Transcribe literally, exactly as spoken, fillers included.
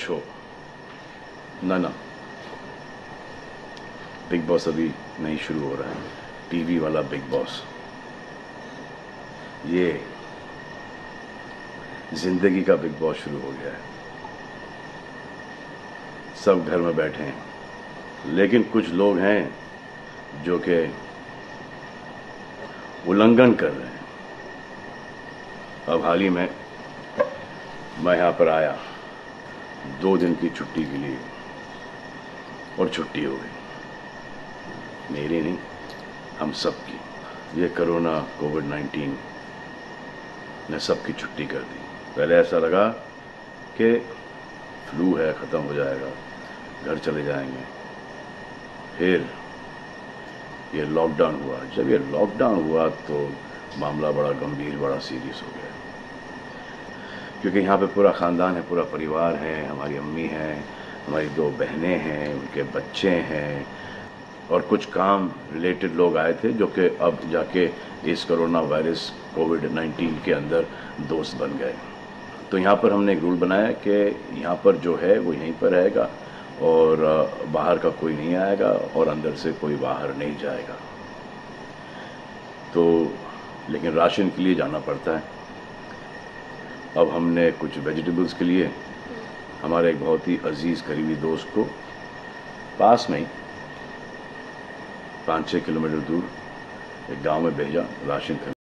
Show, ना ना big boss अभी नहीं शुरू हो रहा है। टीवी वाला बिग बॉस, ये जिंदगी का बिग बॉस शुरू हो गया है। सब घर में बैठे हैं, लेकिन कुछ लोग हैं जो कि उल्लंघन कर रहे हैं। अब हाल ही में मैं यहाँ पर आया दो दिन की छुट्टी के लिए, और छुट्टी हो गई। मेरी नहीं, हम सब की। ये कोरोना कोविड नाइन्टीन ने सबकी छुट्टी कर दी। पहले ऐसा लगा कि फ्लू है, ख़त्म हो जाएगा, घर चले जाएंगे। फिर ये लॉकडाउन हुआ। जब ये लॉकडाउन हुआ तो मामला बड़ा गंभीर, बड़ा सीरियस हो गया, क्योंकि यहाँ पे पूरा ख़ानदान है, पूरा परिवार है। हमारी अम्मी हैं, हमारी दो बहनें हैं, उनके बच्चे हैं, और कुछ काम रिलेटेड लोग आए थे जो कि अब जाके इस कोरोना वायरस कोविड नाइन्टीन के अंदर दोस्त बन गए। तो यहाँ पर हमने एक रूल बनाया कि यहाँ पर जो है वो यहीं पर रहेगा, और बाहर का कोई नहीं आएगा, और अंदर से कोई बाहर नहीं जाएगा। तो लेकिन राशन के लिए जाना पड़ता है। अब हमने कुछ वेजिटेबल्स के लिए हमारे एक बहुत ही अजीज़ करीबी दोस्त को पास में ही पाँच छः किलोमीटर दूर एक गांव में भेजा राशन खरीद।